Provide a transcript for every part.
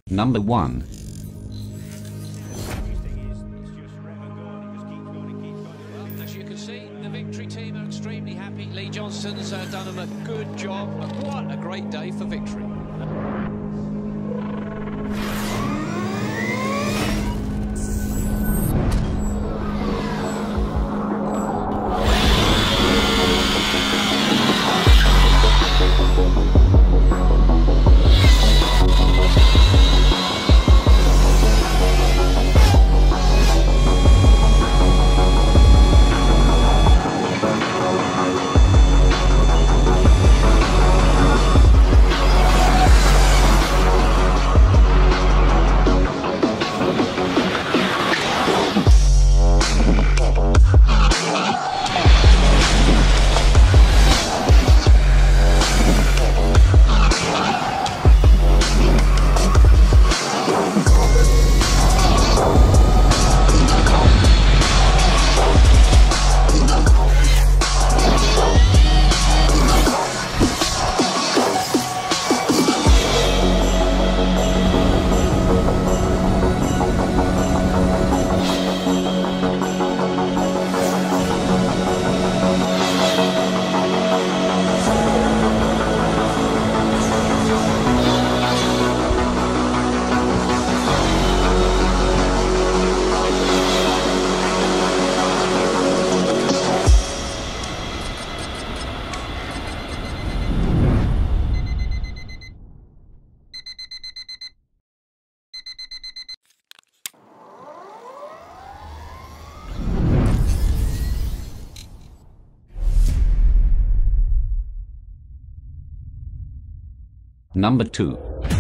Number 1. As you can see, the Victory team are extremely happy. Lee Johnston's done them a good job. What a great day for Victory. Number 2.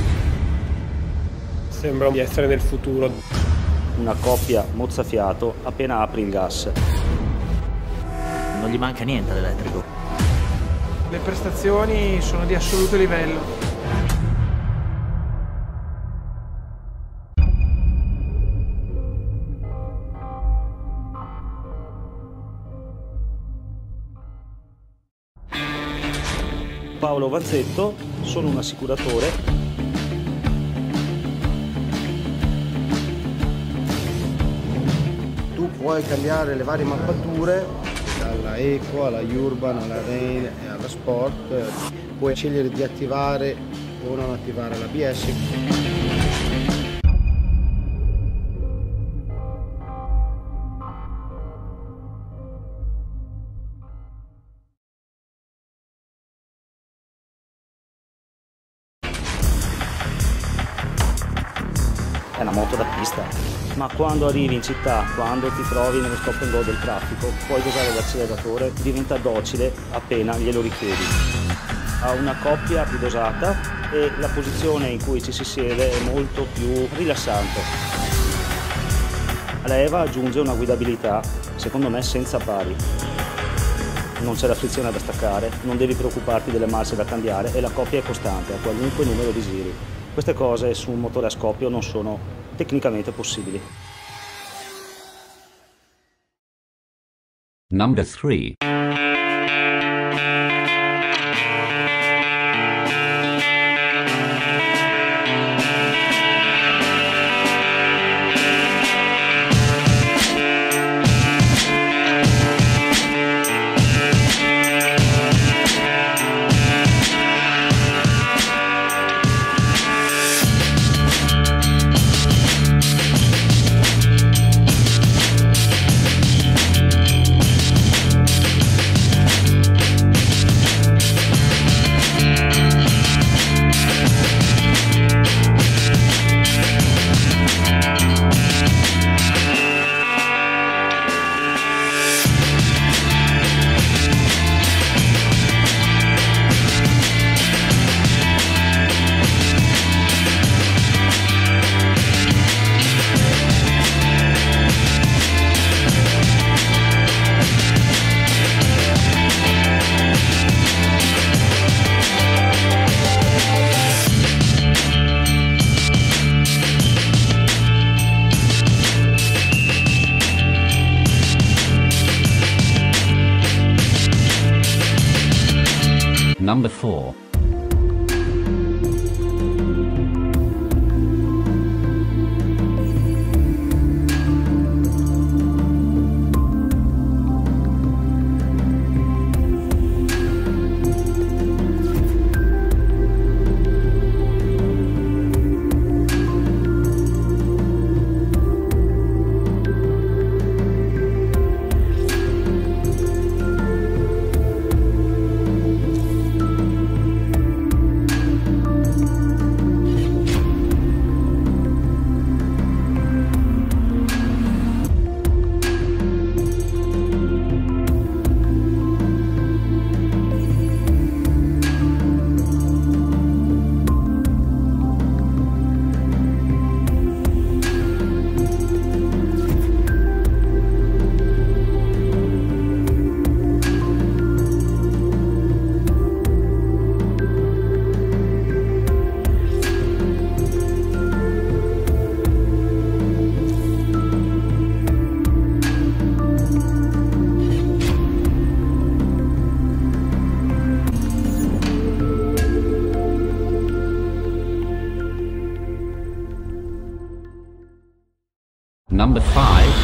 Sembra di essere nel futuro. Una coppia mozzafiato appena apri il gas. Non gli manca niente all'elettrico. Le prestazioni sono di assoluto livello. Paolo Vanzetto, sono un assicuratore. Tu puoi cambiare le varie mappature, dalla Eco alla Urban, alla Rain e alla Sport. Puoi scegliere di attivare o non attivare l'ABS. È una moto da pista, ma quando arrivi in città, quando ti trovi nello stop and go del traffico, puoi dosare l'acceleratore, diventa docile appena glielo richiedi. Ha una coppia più dosata e la posizione in cui ci si siede è molto più rilassante. La EVA aggiunge una guidabilità, secondo me, senza pari. Non c'è la frizione da staccare, non devi preoccuparti delle marce da cambiare e la coppia è costante a qualunque numero di giri. Queste cose su un motore a scoppio non sono tecnicamente possibili. Number 3. Number 4. Number 5.